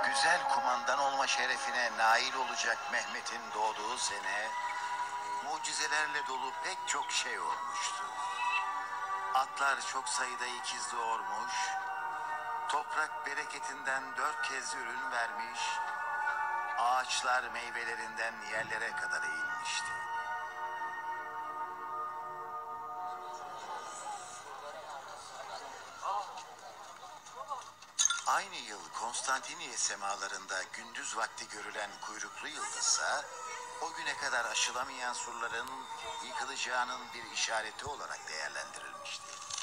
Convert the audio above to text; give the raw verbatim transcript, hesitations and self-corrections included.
Güzel kumandan olma şerefine nail olacak Mehmet'in doğduğu sene, mucizelerle dolu pek çok şey olmuştu. Atlar çok sayıda ikiz doğurmuş, toprak bereketinden dört kez ürün vermiş, ağaçlar meyvelerinden yerlere kadar eğilmişti. Aynı yıl Konstantiniye semalarında gündüz vakti görülen kuyruklu yıldızsa, o güne kadar aşılamayan surların yıkılacağının bir işareti olarak değerlendirilmişti.